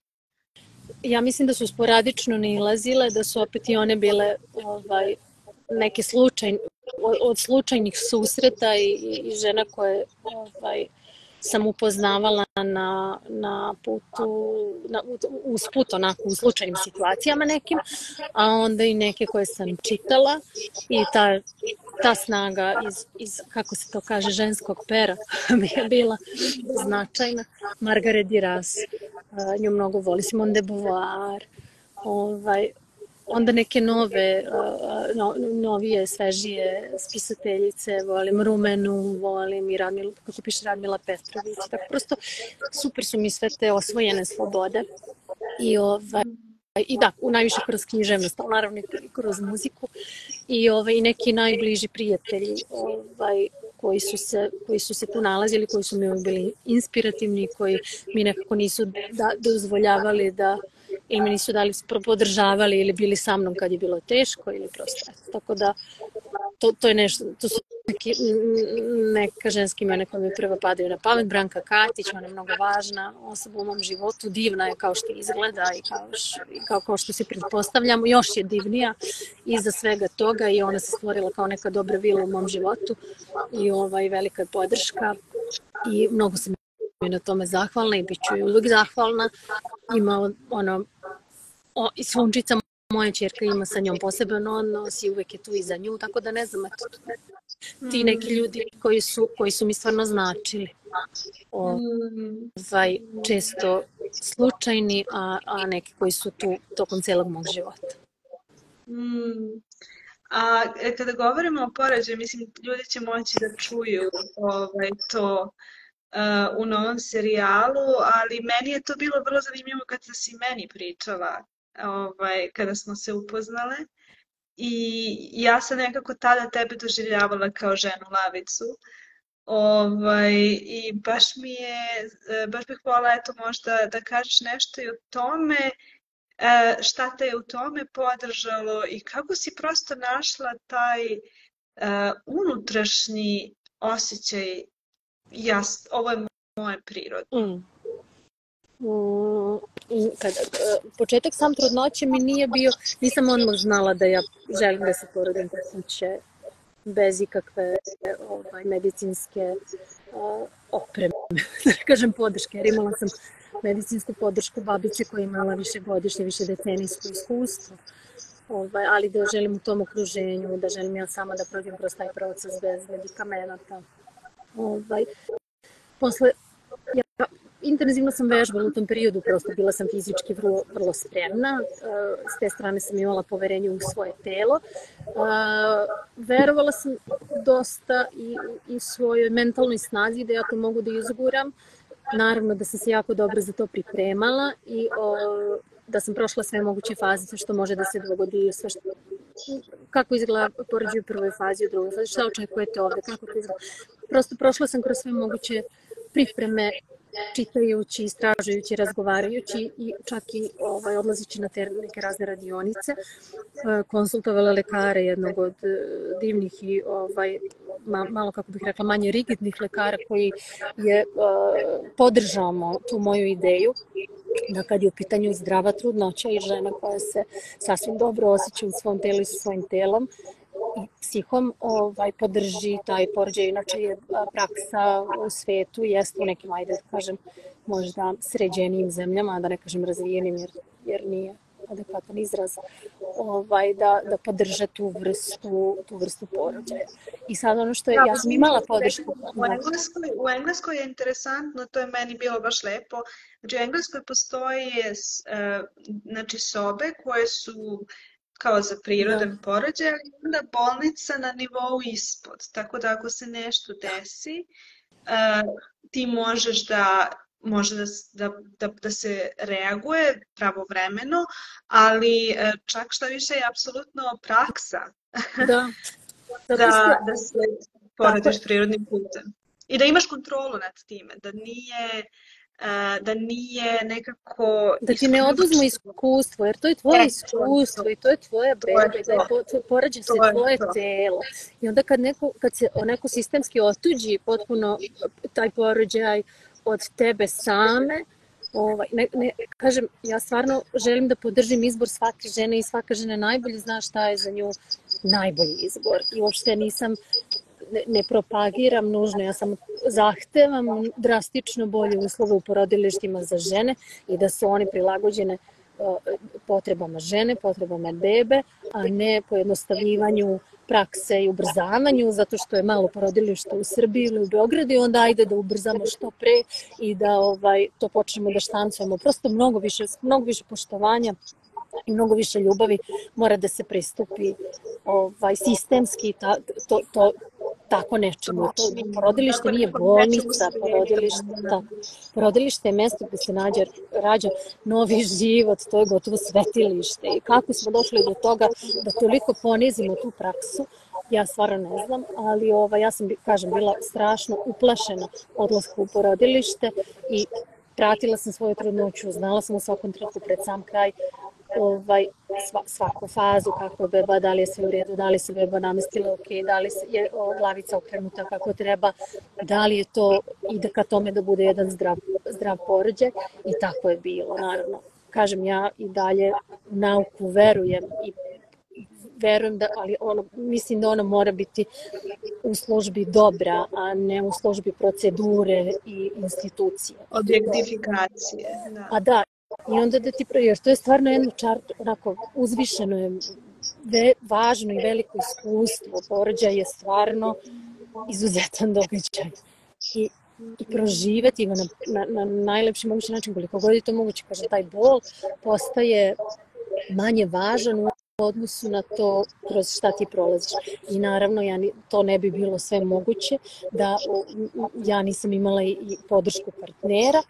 Ja mislim da su sporadično nilazile, da su opet i one bile ovaj, neke slučajne, od slučajnih susreta i, i žena koje ovaj, sam upoznavala na, na putu, na, uz put onako u slučajnim situacijama nekim, a onda i neke koje sam čitala i ta, ta snaga iz, iz, kako se to kaže, ženskog pera mi je bila značajna. Margaret Duras, nju mnogo voli, Simone de Beauvoir, ovaj, onda neke nove, no, novije, svežije spisateljice, volim Rumenu, volim i Radmilu, kako piše Radmila Petrović, tako prosto super su mi sve te osvojene slobode i ovaj, i da, u najviše kroz književnost, ali naravno i kroz muziku i ovaj, neki najbliži prijatelji ovaj, koji su se, koji su se tu nalazili, koji su mi bili inspirativni, koji mi nekako nisu da, dozvoljavali da ili me nisu dali podržavali ili bili sa mnom kad je bilo teško ili prosto. Tako da to, to je nešto, to su neki, neka ženska imena koja mi prvo padaju na pamet. Branka Katić, ona je mnogo važna osoba u mom životu, divna je kao što izgleda i kao, kao, kao što se pretpostavljamo, još je divnija iza svega toga i ona se stvorila kao neka dobra vila u mom životu i ovaj, velika je podrška i mnogo sam je na tome zahvalna i bit ću joj uvijek zahvalna. Ima ono, o, i Svunčica, moja ćerka, ima sa njom poseban odnos i uvijek je tu i za nju, tako da ne znam, eto, ti neki ljudi koji su, koji su mi stvarno značili. Ovaj, često slučajni, a, a neki koji su tu tokom celog mog života. Mm. A kada govorimo o porađaju, mislim, ljudi će moći da čuju ovaj, to Uh, u novom serijalu, ali meni je to bilo vrlo zanimljivo kad si meni pričala ovaj, kada smo se upoznale i ja sam nekako tada tebe doživljavala kao ženu lavicu ovaj, i baš mi je, baš bih voljela eto možda da kažeš nešto i o tome šta te je u tome podržalo i kako si prosto našla taj uh, unutrašnji osjećaj. Jas, ovo je moje prirodno. Mm. Mm, kada, početak sam trudnoće mi nije bio, nisam odmah znala da ja želim da se porodim kod kuće bez ikakve ovaj, medicinske uh, opreme, da kažem podrške, jer imala sam medicinsku podršku babice koja je imala više godišnje, više decenijsko iskustvo ovaj, ali da želim u tom okruženju, da želim ja sama da prođem kroz taj proces bez medikamenata. Ovaj, posle, ja intenzivno sam vežbala u tom periodu, prosto bila sam fizički vrlo, vrlo spremna, s te strane sam imala poverenje u svoje telo. Verovala sam dosta i, i svojoj mentalnoj snazi da ja to mogu da izguram. Naravno da sam se jako dobro za to pripremala i o, da sam prošla sve moguće faze, sve što može da se dogodi, sve što, kako izgleda porođaj u prvoj fazi, u drugoj fazi, šta očekujete ovde, kako to izgleda. Prosto prošla sam kroz sve moguće pripreme, čitajući, istražujući, razgovarajući i čak i ovaj, odlazići na te neke razne radionice. Konsultovala lekare, jednog od divnih i ovaj, malo, kako bih rekla, manje rigidnih lekara koji je uh, podržamo tu moju ideju da kad je u pitanju zdrava trudnoća i žena koja se sasvim dobro osjeća u svom telu i sa svojim telom i psihom ovaj, podrži taj porođaj. Inače je praksa u svetu, jeste u nekim, ajde da kažem, možda sređenijim zemljama, da ne kažem razvijenim jer, jer nije adekvatan izraz, ovaj, da, da podrže tu vrstu, tu vrstu porođaja. I sad ono što je, ja sam imala podršku. U Engleskoj, u Engleskoj je interesantno, to je meni bilo baš lepo, znači u Engleskoj postoje znači, sobe koje su kao za prirodan da. porođaj, ali onda bolnica na nivou ispod. Tako da ako se nešto desi, ti možeš da može da, da, da, da se reaguje pravovremeno, ali čak šta više je apsolutno praksa da, da, da, da se porodiš prirodnim putem. I da imaš kontrolu nad time, da nije, da nije nekako... Da ti ne oduzmu iskustvo, jer to je tvoje iskustvo i to je tvoja beba, da je porađa se tvoje telo. I onda kad, neko, kad se neko sistemski otuđi potpuno taj porođaj od tebe same, ovaj, ne, ne, kažem, ja stvarno želim da podržim izbor svake žene i svaka žena najbolje zna šta je za nju najbolji izbor. I uopšte nisam, ne, ne propagiram nužno, ja samo zahtevam drastično bolje uslove u porodilištima za žene i da su one prilagođene potrebama žene, potrebama bebe, a ne pojednostavljivanju prakse i ubrzavanju, zato što je malo porodilišta u Srbiji ili u Beogradu i onda ajde da ubrzamo što pre i da ovaj, to počnemo da štancujemo. Prosto mnogo više, mnogo više poštovanja i mnogo više ljubavi mora da se pristupi ovaj, sistemski ta, to, to, tako nečemu. To, porodilište nije bolnica, porodilište, tako, porodilište je mesto gde se nađe, rađa novi život, to je gotovo svetilište. I kako smo došli do toga da toliko ponizimo tu praksu, ja stvarno ne znam, ali ova, ja sam, kažem, bila strašno uplašena odlasku u porodilište i pratila sam svoju trudnoću, znala sam u svakom trenutku pred sam kraj ovaj, sva, svaku fazu, kako je beba, da li je sve u redu, da li se beba namestila ok, da li je o, glavica okrenuta kako treba, da li je to, ide ka tome da bude jedan zdrav, zdrav porođaj i tako je bilo, naravno. Kažem, ja i dalje u nauku verujem i verujem da, ali ono, mislim da ona mora biti u službi dobra, a ne u službi procedure i institucije. Objektifikacije. Da. A da, i onda da ti, jer to je stvarno jedno čart, onako, uzvišeno je, ve, važno i veliko iskustvo, porođaj je stvarno izuzetan događaj. I, i proživeti ga na, na, na najlepši mogući način, koliko god je to moguće, kaže, taj bol postaje manje važan u odnosu na to kroz šta ti prolaziš. I naravno, ja, to ne bi bilo sve moguće da ja nisam imala i podršku partnera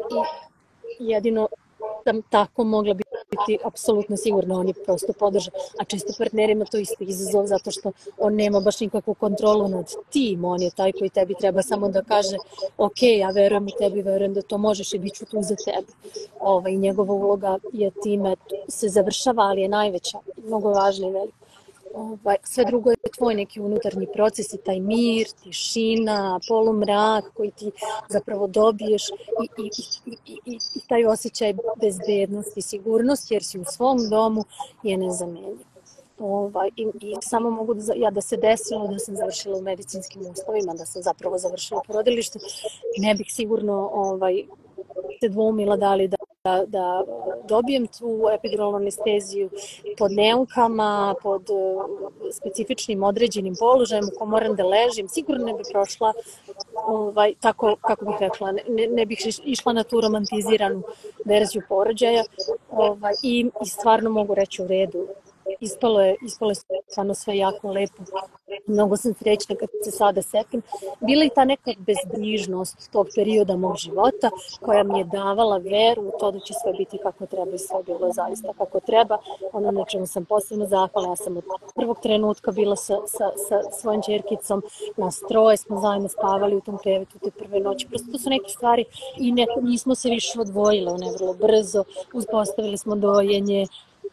i jedino sam tako mogla biti apsolutno sigurna, on je prosto podržao. A često partnerima to isto izazov zato što on nema baš nikakvu kontrolu nad tim, on je taj koji tebi treba samo da kaže ok, ja verujem u tebi, verujem da to možeš i bit ću tu za tebe. Ovaj, njegova uloga je time se završava, ali je najveća, mnogo važna i velika. Ovaj, sve drugo je tvoj neki unutarnji proces i taj mir, tišina, polumrak koji ti zapravo dobiješ i, i, i, i, i, i taj osjećaj bezbednosti i sigurnosti jer si u svom domu je nezamenljiv. Ovaj, i, i samo mogu da, ja, da se desilo da sam završila u medicinskim uslovima, da sam zapravo završila u porodilištu, ne bih sigurno ovaj, se dvoumila da li da da dobijem tu epiduralnu anesteziju pod neukama, pod specifičnim određenim položajem u kojem moram da ležim, sigurno ne bi prošla ovaj, tako, kako bih rekla, ne, ne bih išla na tu romantiziranu verziju porođaja ovaj, i, i stvarno mogu reći u redu. Ispalo je, ispalo je stvarno sve jako lepo. Mnogo sam srećna kad se sada setim. Bila je ta neka bezbrižnost tog perioda mog života koja mi je davala veru u to da će sve biti kako treba i sve bilo zaista kako treba. Ono na čemu sam posebno zahvala. Ja sam od prvog trenutka bila sa, sa, sa svojom ćerkicom, nas troje smo zajedno spavali u tom krevetu te prve noći. Prosto to su neke stvari i ne, nismo se više odvojile, one vrlo brzo. Uspostavili smo dojenje.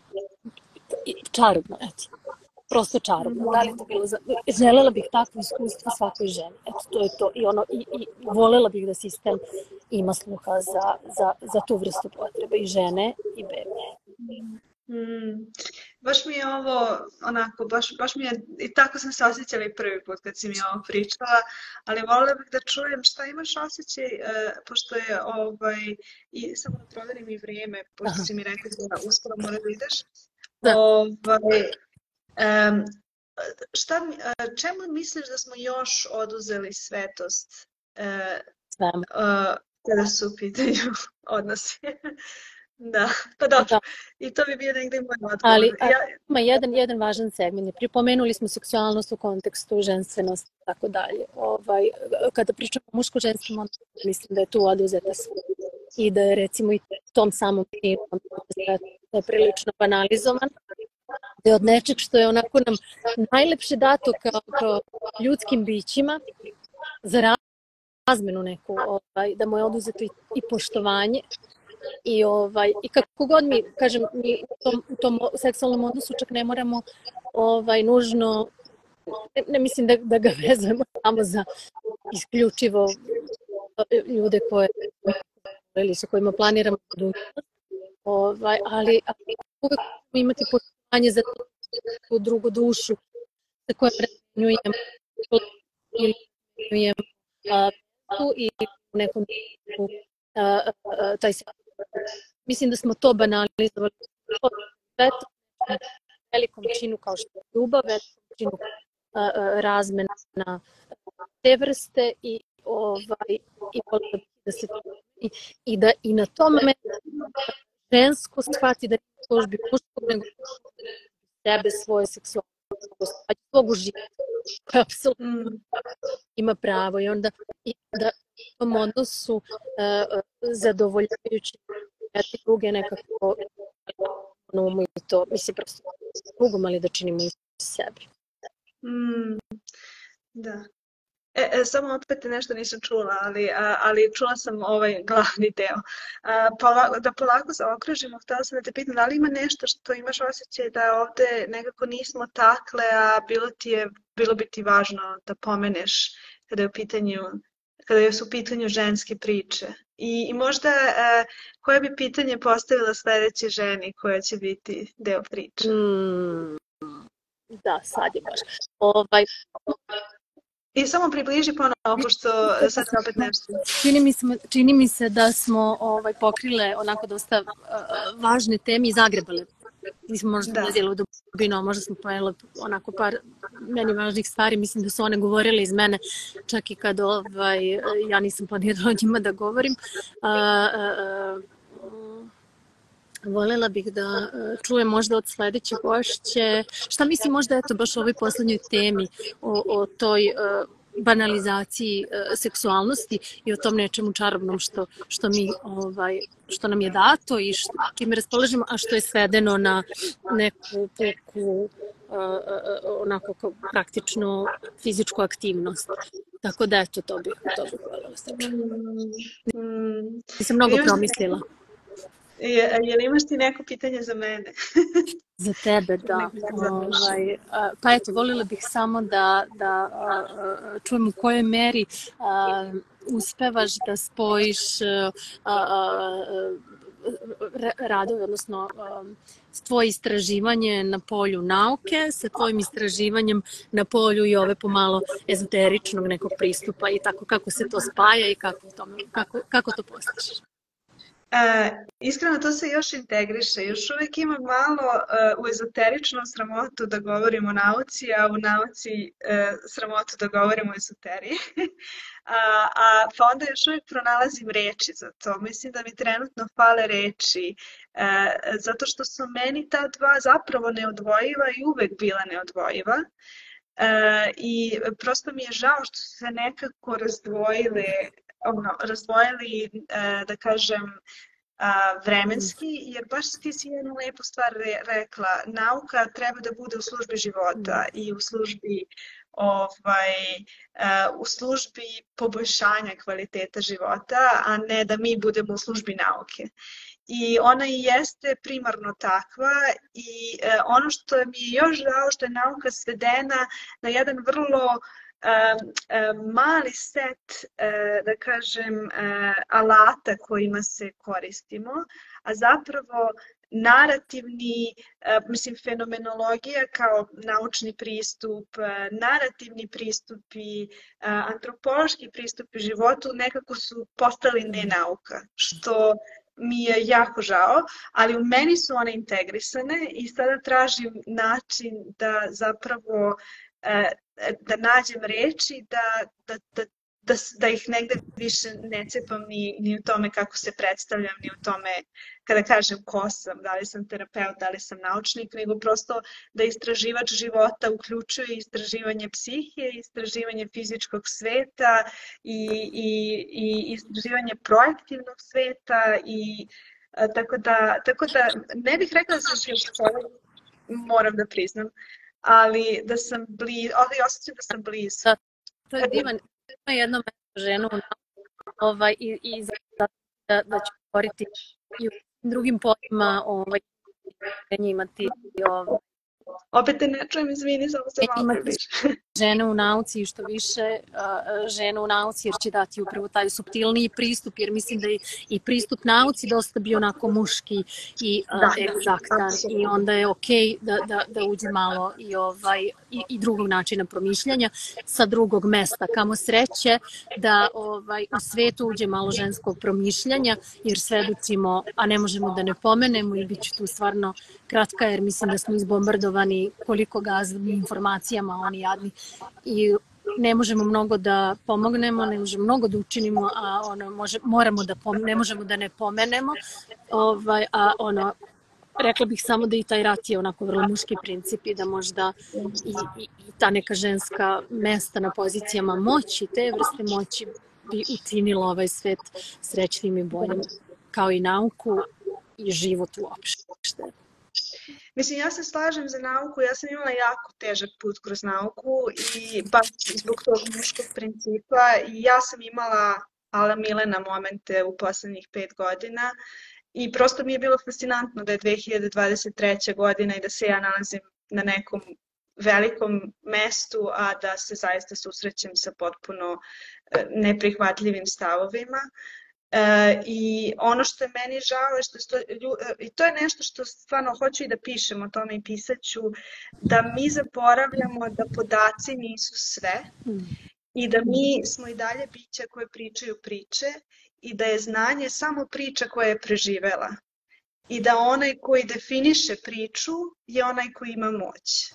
Čarobno, eto. Prosto čarobno. Da li to bilo za... Želela bih takvo iskustvo svakoj ženi. Eto, to je to. I, ono, i, i volela bih da sistem ima sluha za, za, za tu vrstu potrebe i žene i bebe. Mm. Baš mi je ovo, onako, baš, baš mi je, i tako sam se osjećala i prvi put kad si mi ovo pričala, ali volela bih da čujem šta imaš osjećaj, uh, pošto je, ovaj, i samo da proverim i vrijeme, pošto Aha. si mi rekla da uskoro mora da ideš. Da. Ovaj, um, šta, čemu misliš da smo još oduzeli svetost uh, uh, kada su u pitanju odnosi? Da, pa dobro. Da. I to bi bio negdje moj odgovor. Ali ja... ima jedan, jedan važan segment. Pripomenuli smo seksualnost u kontekstu ženstvenosti i tako dalje. Ovaj, kada pričamo o muško-ženskim odnosima, mislim da je tu oduzeta sve. I da je recimo i tom samom primom da je prilično banalizovan. Da je od nečeg što je onako nam najlepše dato kao, kao ljudskim bićima za razmenu neku, ovaj, da mu je oduzeto i, i poštovanje. I, ovaj, i kako god mi, kažem, mi u tom, u tom seksualnom odnosu čak ne moramo ovaj, nužno, ne, ne mislim da, da ga vezujemo samo za isključivo ljude koje, ili sa kojima planiramo budućnost, ovaj, ali, ali uvek imati poštovanje za tu drugu dušu sa kojom razmenjujemo ili razmenjujemo i u nekom taj se. Mislim da smo to banalizovali u velikom činu kao što je ljubav, velikom činu razmena te vrste i, ovaj, i, da se, i, i da i na tom mestu žensko shvati da nije službi muškog, nego sebe, svoje seksualnosti, svog uživanja, koja apsolutno ima pravo i onda i da u tom odnosu uh, zadovoljavajući druge nekako umu i to, mislim, prosto drugom, ali da činimo i sebi. Mm, da. E, e, samo opet nešto nisam čula, ali, a, ali čula sam ovaj glavni deo. A, pola, da polako zaokružimo, htjela sam da te pitam da li ima nešto što imaš osjećaj da ovde nekako nismo takle, a bilo ti je, bilo bi ti važno da pomeneš kada je u pitanju kada su u pitanju ženske priče. I, i možda e, koje bi pitanje postavila sljedećoj ženi koja će biti deo priče? Mm, da, sad je baš. Ovaj... I samo približi ponovo, pošto sad opet nešto. Čini mi se, čini mi se da smo ovaj, pokrile onako dosta uh, važne teme i zagrebale. Nismo možda ulazili u dubinu, možda smo pojeli onako par meni važnih stvari. Mislim da su one govorile iz mene, čak i kad ovaj, ja nisam planirala o njima da govorim. Uh, uh, uh, voljela bih da čujem možda od sledeće gošće. Šta mislim možda eto baš o ovoj poslednjoj temi, o, o toj uh, banalizaciji uh, seksualnosti i o tom nečemu čarobnom što, što, mi, ovaj, što nam je dato i što, čime raspolažemo, a što je svedeno na neku puku uh, uh, onako kao praktičnu fizičku aktivnost. Tako da eto, to bih, to bih voljela steći. Mm. Nisam mnogo promislila. Je, je li imaš ti neko pitanje za mene? Za tebe, da. Ovaj, pa eto, voljela bih samo da, da čujem u kojoj meri a, uspevaš da spojiš a, a, radove, odnosno a, tvoje istraživanje na polju nauke sa tvojim istraživanjem na polju i ove pomalo ezoteričnog nekog pristupa i tako kako se to spaja i kako, tome, kako, kako to postižeš. E, iskreno to se još integriše, još uvijek ima malo e, u ezoteričnu sramotu da govorimo o nauci, a u nauci e, sramotu da govorimo o ezoteriji. a, a, pa onda još uvijek pronalazim reči za to. Mislim da mi trenutno fale reči, e, zato što su meni ta dva zapravo neodvojiva i uvek bila neodvojiva. E, I prosto mi je žao što su se nekako razdvojili, ono, razdvojili, e, da kažem, a, vremenski, jer baš ti si jednu lepu stvar re, rekla, nauka treba da bude u službi života i u službi ovaj, uh, u službi poboljšanja kvaliteta života, a ne da mi budemo u službi nauke. I ona i jeste primarno takva i uh, ono što mi je još žao što je nauka svedena na jedan vrlo Um, um, mali set, uh, da kažem, uh, alata kojima se koristimo, a zapravo narativni, uh, mislim, fenomenologija kao naučni pristup, uh, narativni pristupi, uh, antropološki pristupi životu nekako su postali nenauka, što mi je jako žao, ali u meni su one integrisane i sada tražim način da zapravo uh, da nađem reči, da, da, da, da, da ih negde više ne cepam ni, ni u tome kako se predstavljam, ni u tome kada kažem ko sam, da li sam terapeut, da li sam naučnik, nego prosto da istraživač života uključuje istraživanje psihe, istraživanje fizičkog sveta i, i, i istraživanje projektivnog sveta i a, tako, da, tako da ne bih rekla da sam još moram da priznam, ali da sam blizu, ali osjećam da sam blizu. Da, to je divan, ima jedno mesto ženu ovaj, i, i da, da ću govoriti i u drugim poljima ovaj, imati ovaj, opet te ne čujem, izvini, samo se malo približi. Žene u nauci i što više uh, žene u nauci jer će dati upravo taj suptilniji pristup jer mislim da je i pristup nauci dosta bio onako muški i uh, da, egzaktan i onda je ok da, da, da uđe malo i, ovaj, i, i drugog načina promišljanja sa drugog mesta. Kamo sreće da ovaj, u svetu uđe malo ženskog promišljanja jer svedočimo, a ne možemo da ne pomenemo i bit ću tu stvarno kratka jer mislim da smo izbombardovani koliko gaznim informacijama oni jadni i ne možemo mnogo da pomognemo, ne možemo mnogo da učinimo, a ono može, moramo da pom, ne možemo da ne pomenemo, ovaj, a ono rekla bih samo da i taj rat je onako vrlo muški princip i da možda i, i, i ta neka ženska mesta na pozicijama moći, te vrste moći bi učinila ovaj svet srećnim i boljim, kao i nauku i život uopšte. Mislim, ja se slažem za nauku, ja sam imala jako težak put kroz nauku i baš zbog tog muškog principa i ja sam imala ala Milena momente u poslednjih pet godina i prosto mi je bilo fascinantno da je dve hiljade dvadeset treća godina i da se ja nalazim na nekom velikom mestu, a da se zaista susrećem sa potpuno neprihvatljivim stavovima. E, I ono što je meni žao je što, što i to je nešto što stvarno hoću i da pišem o tome i pisaću, da mi zaboravljamo da podaci nisu sve i da mi smo i dalje bića koje pričaju priče i da je znanje samo priča koja je preživela i da onaj koji definiše priču je onaj koji ima moć.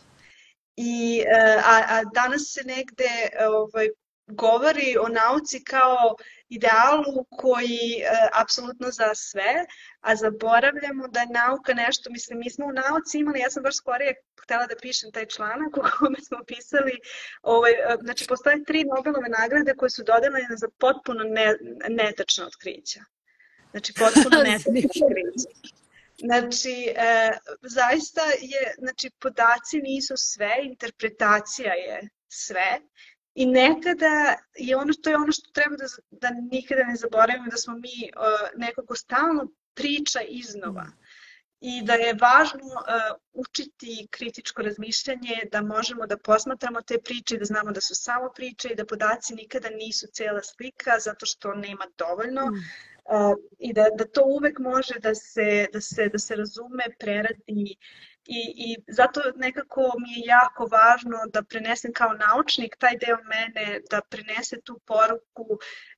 I, a, a danas se negde ovaj, govori o nauci kao idealu koji e, apsolutno za sve, a zaboravljamo da je nauka nešto, mislim, mi smo u nauci imali, ja sam baš skorije htjela da pišem taj članak u kome smo pisali, ovaj, znači postoje tri Nobelove nagrade koje su dodeljene za potpuno ne, netačna otkrića. Znači potpuno netačna otkrića. Znači, e, zaista je, znači podaci nisu sve, interpretacija je sve. I nekada je ono, to je ono što treba da, da nikada ne zaboravimo, da smo mi uh, nekako stalno priča iznova i da je važno uh, učiti kritičko razmišljanje, da možemo da posmatramo te priče i da znamo da su samo priče i da podaci nikada nisu cela slika zato što nema dovoljno uh, i da, da to uvek može da se, da se, da se razume, preradi. I, I zato nekako mi je jako važno da prenesem kao naučnik taj deo mene, da prenese tu poruku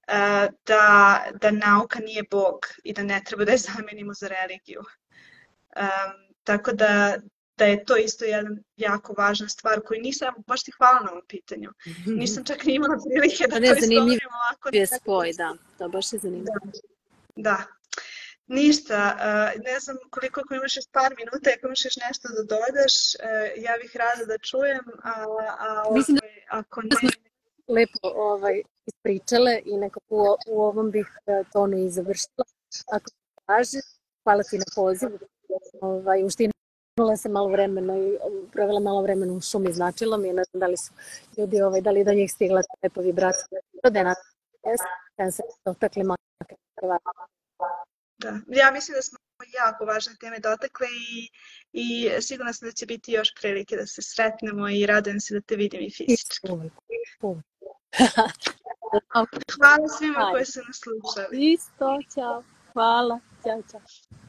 da, da nauka nije Bog i da ne treba da je zamenimo za religiju. Um, tako da, da je to isto jedna jako važna stvar koju nisam, baš ti hvala na ovom pitanju. Nisam čak ni imala prilike da to istovrimo ovako. Ne, spoj, da, to baš je zanimljivo. Da, da. Ništa, ne znam koliko ako imaš još par minuta, ako imaš još nešto da dodaš, ja bih rada da čujem, a, a Mislim da ako ne... smo lepo ovaj, ispričale i nekako u, u ovom bih tonu i završila. Ako se kaže, hvala ti na pozivu. Ovaj, uštinula sam malo vremena i provela malo vremena u šumi, značilo mi je, ne znam da li su ljudi, ovaj, da li do njih stigla lepa vibracija. Da je na kada se dotakli makar. Da. Ja mislim da smo jako važne teme dotakle i, i sigurno sam da će biti još prilike da se sretnemo i radujem se da te vidim i fizički. Hvala svima koji su nas slušali. Isto, čao. Hvala. Ćao, čao.